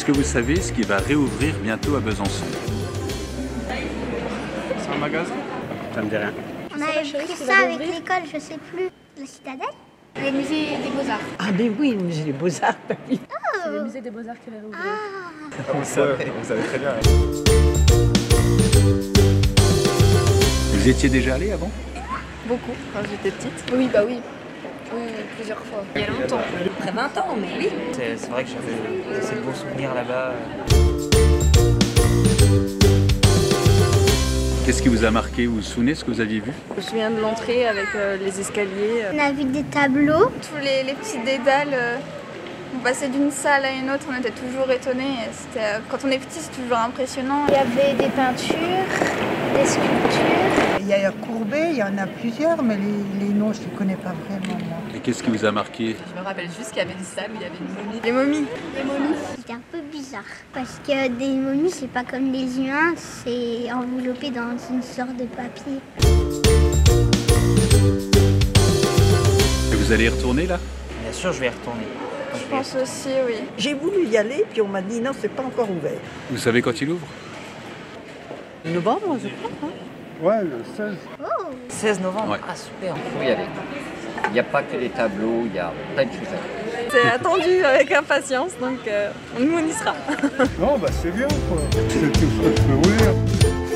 que vous savez ce qui va réouvrir bientôt à Besançon? C'est un magasin? Ça me dit rien. On avait pris ça avec l'école, je sais plus. La Citadelle? Le musée des Beaux-Arts. Ah mais oui, le musée des Beaux-Arts, papy. C'est le musée des Beaux-Arts qui va rouvrir. Vous savez très bien. Vous étiez déjà allé avant? Beaucoup, quand j'étais petite. Oui, bah oui. Oui, plusieurs fois. Il y a longtemps. Après 20 ans, mais oui. C'est vrai que j'avais assez de bons souvenirs là-bas. Qu'est-ce qui vous a marqué? Vous vous souvenez ce que vous aviez vu? Je me souviens de l'entrée avec les escaliers. On a vu des tableaux. Tous les petits dédales. On passait d'une salle à une autre, on était toujours étonnés. Quand on est petit, c'est toujours impressionnant. Il y avait des peintures, des sculptures. Il y a Courbet, il y en a plusieurs, mais les noms, je ne les connais pas vraiment, moi. Et qu'est-ce qui vous a marqué? Je me rappelle juste qu'il y avait une salle où il y avait une momie. Les momies. Les momies, c'était un peu bizarre. Parce que des momies, c'est pas comme les humains, c'est enveloppé dans une sorte de papier. Et vous allez y retourner là? Bien sûr, je vais y retourner. Je pense aussi, oui. J'ai voulu y aller, puis on m'a dit non, c'est pas encore ouvert. Vous savez quand il ouvre? Novembre, je crois. Hein. Ouais, le 16. 16 novembre. Ouais. Ah super. Il faut y aller. Il n'y a pas que les tableaux, il y a plein de choses à faire. C'est attendu avec impatience, donc nous on y sera. Non, bah c'est bien quoi. C'est tout ce que je peux vous dire.